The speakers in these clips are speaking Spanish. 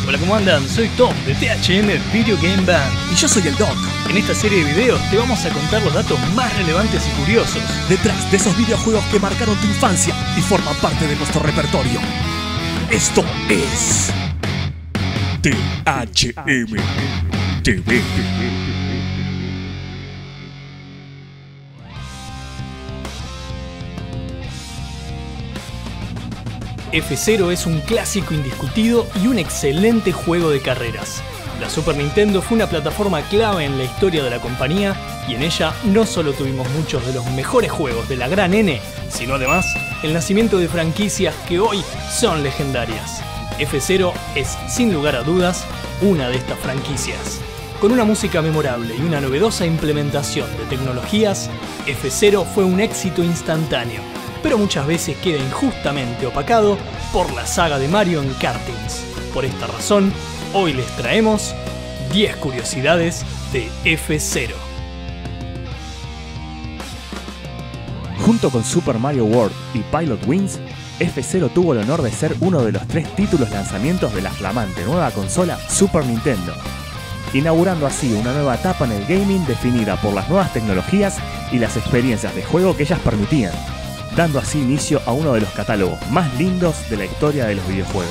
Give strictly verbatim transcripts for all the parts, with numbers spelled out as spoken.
Hola, ¿cómo andan? Soy Tom de T H M Video Game Band. Y yo soy el Doc. En esta serie de videos te vamos a contar los datos más relevantes y curiosos detrás de esos videojuegos que marcaron tu infancia y forman parte de nuestro repertorio. Esto es T H M T V. F cero es un clásico indiscutido y un excelente juego de carreras. La Super Nintendo fue una plataforma clave en la historia de la compañía y en ella no solo tuvimos muchos de los mejores juegos de la gran N, sino además el nacimiento de franquicias que hoy son legendarias. F cero es, sin lugar a dudas, una de estas franquicias. Con una música memorable y una novedosa implementación de tecnologías, F cero fue un éxito instantáneo, pero muchas veces queda injustamente opacado por la saga de Mario en kartings. Por esta razón, hoy les traemos diez curiosidades de F cero. Junto con Super Mario World y Pilot Wings, F cero tuvo el honor de ser uno de los tres títulos lanzamientos de la flamante nueva consola Super Nintendo, inaugurando así una nueva etapa en el gaming definida por las nuevas tecnologías y las experiencias de juego que ellas permitían, dando así inicio a uno de los catálogos más lindos de la historia de los videojuegos.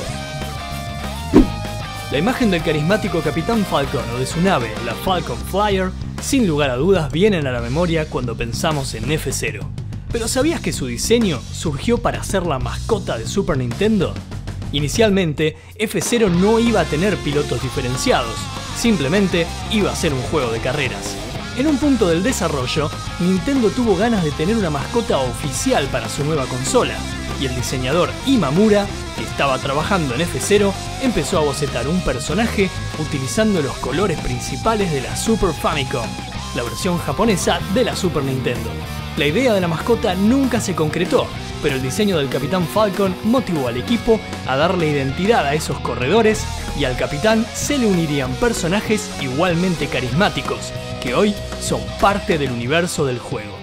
La imagen del carismático Capitán Falcon o de su nave, la Falcon Flyer, sin lugar a dudas vienen a la memoria cuando pensamos en F cero. ¿Pero sabías que su diseño surgió para ser la mascota de Super Nintendo? Inicialmente, F cero no iba a tener pilotos diferenciados, simplemente iba a ser un juego de carreras. En un punto del desarrollo, Nintendo tuvo ganas de tener una mascota oficial para su nueva consola, y el diseñador Imamura, que estaba trabajando en F cero, empezó a bocetar un personaje utilizando los colores principales de la Super Famicom, la versión japonesa de la Super Nintendo. La idea de la mascota nunca se concretó, pero el diseño del Capitán Falcon motivó al equipo a darle identidad a esos corredores y al capitán se le unirían personajes igualmente carismáticos, que hoy son parte del universo del juego.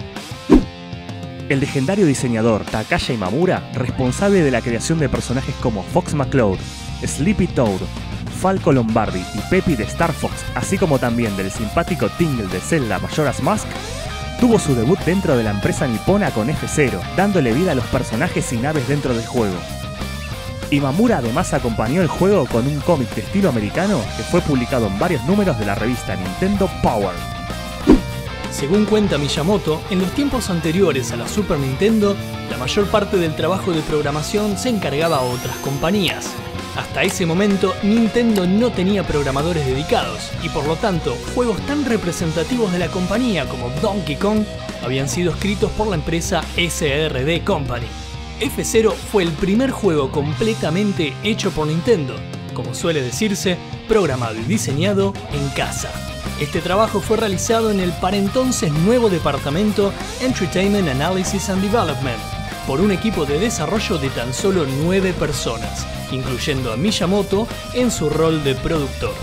El legendario diseñador Takashi Imamura, responsable de la creación de personajes como Fox McCloud, Sleepy Toad, Falco Lombardi y Peppy de Star Fox, así como también del simpático Tingle de Zelda Majora's Mask, tuvo su debut dentro de la empresa nipona con F cero, dándole vida a los personajes y naves dentro del juego. Imamura además acompañó el juego con un cómic de estilo americano que fue publicado en varios números de la revista Nintendo Power. Según cuenta Miyamoto, en los tiempos anteriores a la Super Nintendo, la mayor parte del trabajo de programación se encargaba a otras compañías. Hasta ese momento, Nintendo no tenía programadores dedicados, y por lo tanto, juegos tan representativos de la compañía como Donkey Kong habían sido escritos por la empresa S R D Company. F cero fue el primer juego completamente hecho por Nintendo, como suele decirse, programado y diseñado en casa. Este trabajo fue realizado en el para entonces nuevo departamento Entertainment Analysis and Development, por un equipo de desarrollo de tan solo nueve personas, incluyendo a Miyamoto en su rol de productor.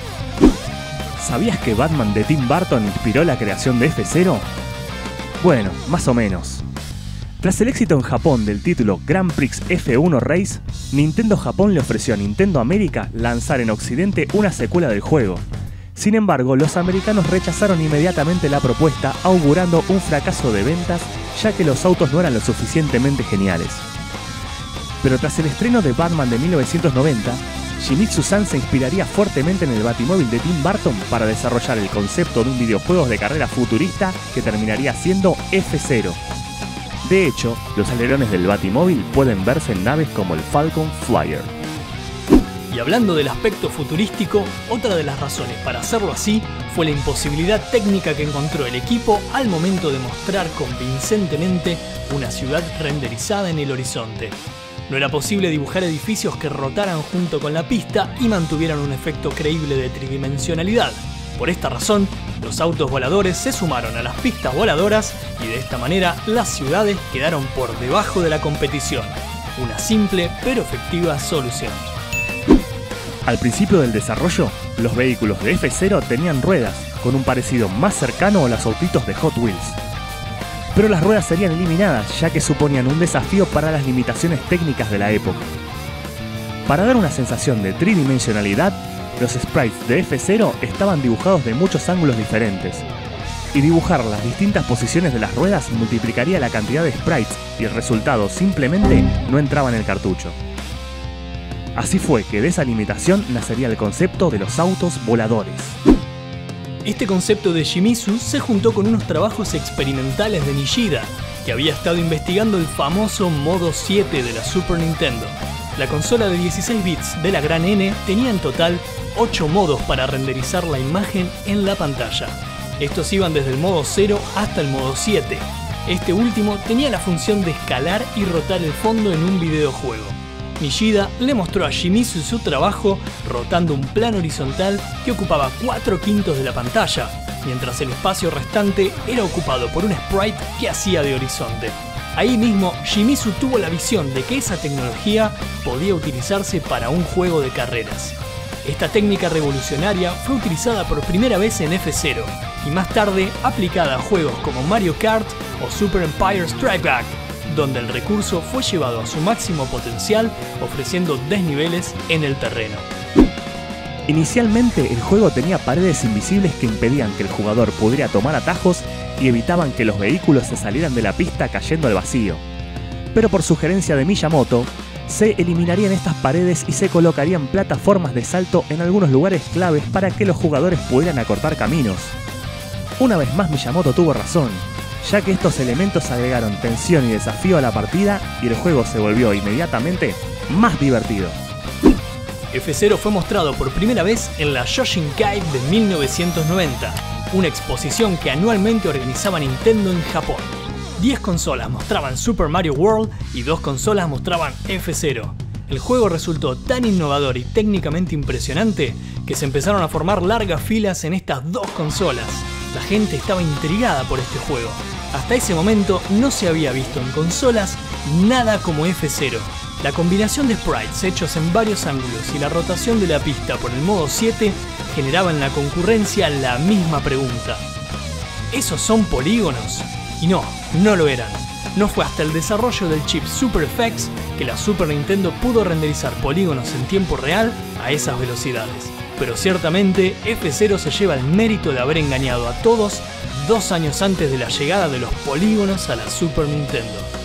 ¿Sabías que Batman de Tim Burton inspiró la creación de F cero? Bueno, más o menos. Tras el éxito en Japón del título Grand Prix F uno Race, Nintendo Japón le ofreció a Nintendo América lanzar en Occidente una secuela del juego. Sin embargo, los americanos rechazaron inmediatamente la propuesta, augurando un fracaso de ventas, ya que los autos no eran lo suficientemente geniales. Pero tras el estreno de Batman de mil novecientos noventa, Shimizu-san se inspiraría fuertemente en el Batimóvil de Tim Burton para desarrollar el concepto de un videojuego de carrera futurista que terminaría siendo F cero. De hecho, los alerones del Batimóvil pueden verse en naves como el Falcon Flyer. Y hablando del aspecto futurístico, otra de las razones para hacerlo así fue la imposibilidad técnica que encontró el equipo al momento de mostrar convincentemente una ciudad renderizada en el horizonte. No era posible dibujar edificios que rotaran junto con la pista y mantuvieran un efecto creíble de tridimensionalidad. Por esta razón, los autos voladores se sumaron a las pistas voladoras y de esta manera las ciudades quedaron por debajo de la competición. Una simple pero efectiva solución. Al principio del desarrollo, los vehículos de F cero tenían ruedas, con un parecido más cercano a los autitos de Hot Wheels. Pero las ruedas serían eliminadas, ya que suponían un desafío para las limitaciones técnicas de la época. Para dar una sensación de tridimensionalidad, los sprites de F cero estaban dibujados de muchos ángulos diferentes, y dibujar las distintas posiciones de las ruedas multiplicaría la cantidad de sprites y el resultado simplemente no entraba en el cartucho. Así fue que de esa limitación nacería el concepto de los autos voladores. Este concepto de Shimizu se juntó con unos trabajos experimentales de Nishida, que había estado investigando el famoso modo siete de la Super Nintendo. La consola de dieciséis bits de la Gran N tenía en total ocho modos para renderizar la imagen en la pantalla. Estos iban desde el modo cero hasta el modo siete. Este último tenía la función de escalar y rotar el fondo en un videojuego. Nishida le mostró a Shimizu su trabajo rotando un plano horizontal que ocupaba cuatro quintos de la pantalla, mientras el espacio restante era ocupado por un sprite que hacía de horizonte. Ahí mismo, Shimizu tuvo la visión de que esa tecnología podía utilizarse para un juego de carreras. Esta técnica revolucionaria fue utilizada por primera vez en F cero y más tarde aplicada a juegos como Mario Kart o Super Empire Strike Back, donde el recurso fue llevado a su máximo potencial ofreciendo desniveles en el terreno. Inicialmente el juego tenía paredes invisibles que impedían que el jugador pudiera tomar atajos y evitaban que los vehículos se salieran de la pista cayendo al vacío. Pero por sugerencia de Miyamoto, se eliminarían estas paredes y se colocarían plataformas de salto en algunos lugares claves para que los jugadores pudieran acortar caminos. Una vez más Miyamoto tuvo razón, ya que estos elementos agregaron tensión y desafío a la partida y el juego se volvió inmediatamente más divertido. F cero fue mostrado por primera vez en la Shoshinkai de mil novecientos noventa, una exposición que anualmente organizaba Nintendo en Japón. diez consolas mostraban Super Mario World y dos consolas mostraban F cero. El juego resultó tan innovador y técnicamente impresionante que se empezaron a formar largas filas en estas dos consolas. La gente estaba intrigada por este juego. Hasta ese momento no se había visto en consolas nada como F cero. La combinación de sprites hechos en varios ángulos y la rotación de la pista por el modo siete generaba en la concurrencia la misma pregunta: ¿esos son polígonos? Y no, no lo eran. No fue hasta el desarrollo del chip Super F X que la Super Nintendo pudo renderizar polígonos en tiempo real a esas velocidades. Pero ciertamente F cero se lleva el mérito de haber engañado a todos dos años antes de la llegada de los polígonos a la Super Nintendo.